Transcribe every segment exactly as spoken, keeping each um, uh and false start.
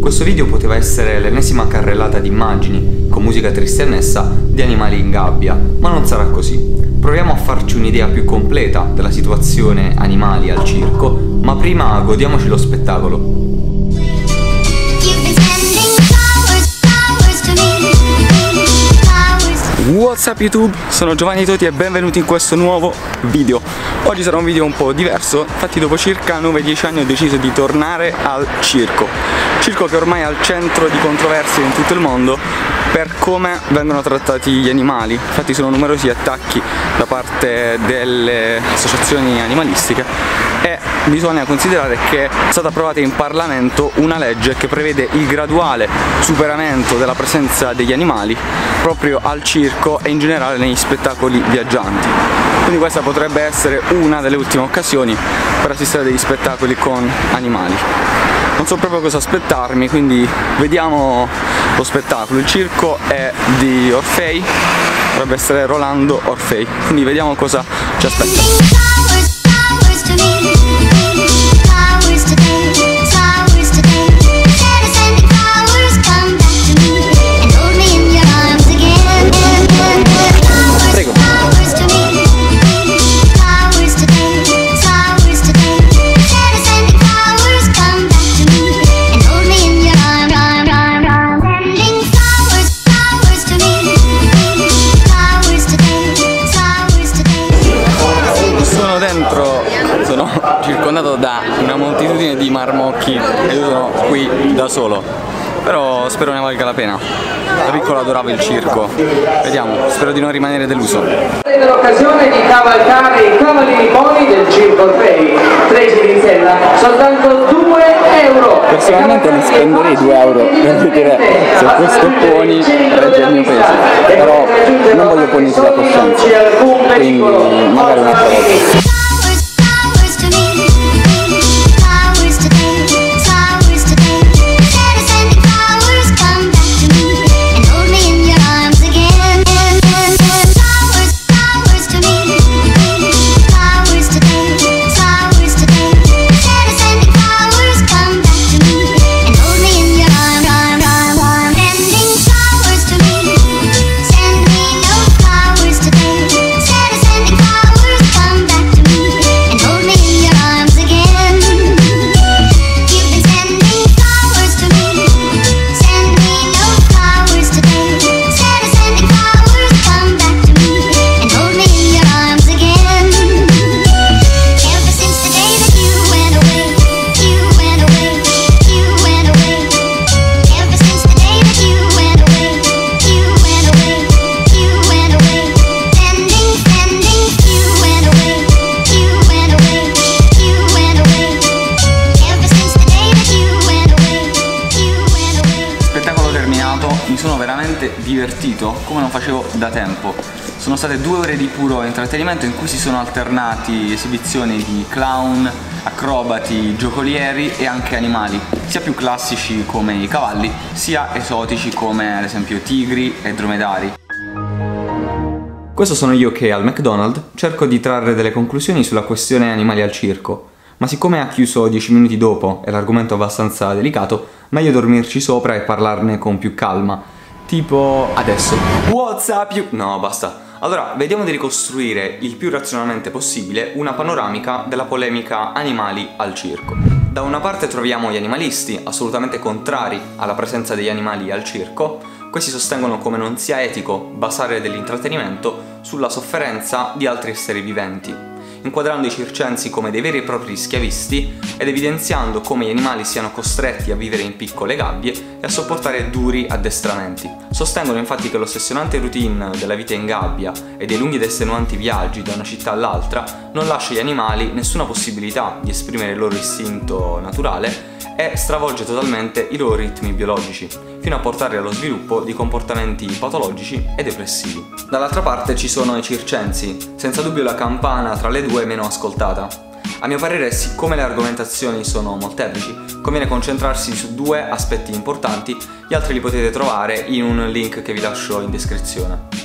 Questo video poteva essere l'ennesima carrellata di immagini, con musica triste annessa, di animali in gabbia, ma non sarà così. Proviamo a farci un'idea più completa della situazione animali al circo, ma prima godiamoci lo spettacolo. What's up YouTube? Sono Giovanni Toti e benvenuti in questo nuovo video. Oggi sarà un video un po' diverso, infatti dopo circa nove dieci anni ho deciso di tornare al circo. Circo che ormai è al centro di controversie in tutto il mondo per come vengono trattati gli animali. Infatti sono numerosi attacchi da parte delle associazioni animalistiche e bisogna considerare che è stata approvata in Parlamento una legge che prevede il graduale superamento della presenza degli animali proprio al circo e in generale negli spettacoli viaggianti. Quindi questa potrebbe essere una delle ultime occasioni per assistere a degli spettacoli con animali. Non so proprio cosa aspettarmi, quindi vediamo lo spettacolo. Il circo è di Orfei, dovrebbe essere Rolando Orfei, quindi vediamo cosa ci aspetta. Sono circondato da una moltitudine di marmocchi e io sono qui da solo, però spero ne valga la pena. Da piccolo adoravo il circo, vediamo, spero di non rimanere deluso. L'occasione di cavalcare i cavalini poni del circo Orfei, tre giri in sella, soltanto due euro. Personalmente li spenderei due euro per vedere se questo pony regge il mio peso, però non voglio poni sulla coscienza, quindi magari un'altra volta. Mi sono veramente divertito come non facevo da tempo. Sono state due ore di puro intrattenimento in cui si sono alternati esibizioni di clown, acrobati, giocolieri e anche animali, sia più classici come i cavalli, sia esotici come ad esempio tigri e dromedari. Questo sono io che al McDonald's cerco di trarre delle conclusioni sulla questione animali al circo, ma siccome ha chiuso dieci minuti dopo e l'argomento è abbastanza delicato, meglio dormirci sopra e parlarne con più calma, tipo adesso. What's up you? No, basta. Allora, vediamo di ricostruire il più razionalmente possibile una panoramica della polemica animali al circo. Da una parte troviamo gli animalisti, assolutamente contrari alla presenza degli animali al circo. Questi sostengono come non sia etico basare dell'intrattenimento sulla sofferenza di altri esseri viventi, inquadrando i circensi come dei veri e propri schiavisti ed evidenziando come gli animali siano costretti a vivere in piccole gabbie e a sopportare duri addestramenti. Sostengono infatti che l'ossessionante routine della vita in gabbia e dei lunghi ed estenuanti viaggi da una città all'altra non lascia agli animali nessuna possibilità di esprimere il loro istinto naturale e stravolge totalmente i loro ritmi biologici, fino a portarli allo sviluppo di comportamenti patologici e depressivi. Dall'altra parte ci sono i circensi, senza dubbio la campana tra le due meno ascoltata. A mio parere, siccome le argomentazioni sono molteplici, conviene concentrarsi su due aspetti importanti, gli altri li potete trovare in un link che vi lascio in descrizione.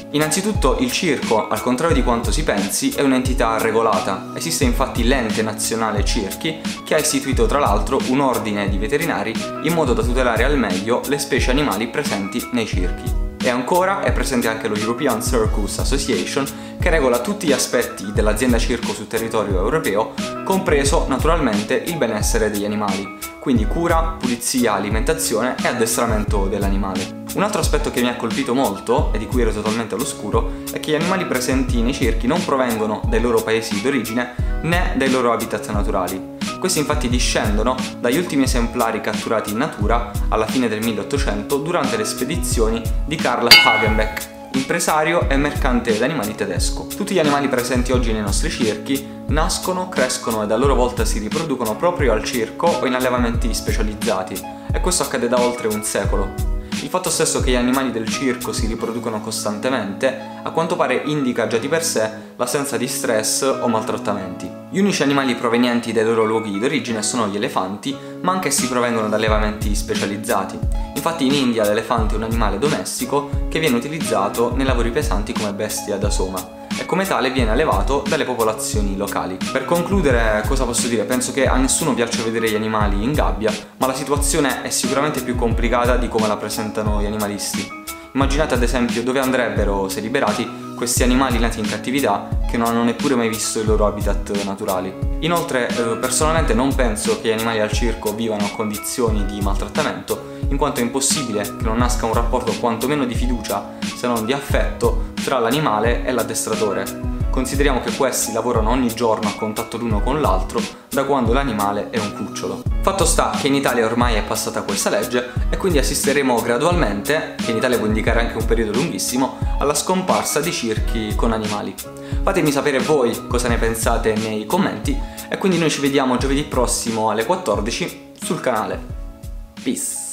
Innanzitutto il circo, al contrario di quanto si pensi, è un'entità regolata. Esiste infatti l'Ente Nazionale Circhi, che ha istituito tra l'altro un ordine di veterinari in modo da tutelare al meglio le specie animali presenti nei circhi. E ancora è presente anche lo European Circus Association, che regola tutti gli aspetti dell'azienda circo sul territorio europeo, compreso naturalmente il benessere degli animali, quindi cura, pulizia, alimentazione e addestramento dell'animale. Un altro aspetto che mi ha colpito molto, e di cui ero totalmente all'oscuro, è che gli animali presenti nei circhi non provengono dai loro paesi d'origine né dai loro habitat naturali. Questi infatti discendono dagli ultimi esemplari catturati in natura alla fine del milleottocento durante le spedizioni di Karl Hagenbeck, impresario e mercante d'animali tedesco. Tutti gli animali presenti oggi nei nostri circhi nascono, crescono ed a loro volta si riproducono proprio al circo o in allevamenti specializzati, e questo accade da oltre un secolo. Il fatto stesso che gli animali del circo si riproducono costantemente, a quanto pare indica già di per sé l'assenza di stress o maltrattamenti. Gli unici animali provenienti dai loro luoghi d'origine sono gli elefanti, ma anch'essi provengono da allevamenti specializzati. Infatti in India l'elefante è un animale domestico che viene utilizzato nei lavori pesanti come bestia da soma, e come tale viene allevato dalle popolazioni locali. Per concludere, cosa posso dire? Penso che a nessuno piaccia vedere gli animali in gabbia, ma la situazione è sicuramente più complicata di come la presentano gli animalisti. Immaginate ad esempio dove andrebbero, se liberati, questi animali nati in cattività che non hanno neppure mai visto i loro habitat naturali. Inoltre, eh, personalmente non penso che gli animali al circo vivano condizioni di maltrattamento, in quanto è impossibile che non nasca un rapporto quantomeno di fiducia, se non di affetto, tra l'animale e l'addestratore. Consideriamo che questi lavorano ogni giorno a contatto l'uno con l'altro da quando l'animale è un cucciolo. Fatto sta che in Italia ormai è passata questa legge e quindi assisteremo gradualmente, che in Italia può indicare anche un periodo lunghissimo, alla scomparsa di circhi con animali. Fatemi sapere voi cosa ne pensate nei commenti e quindi noi ci vediamo giovedì prossimo alle quattordici sul canale. Peace!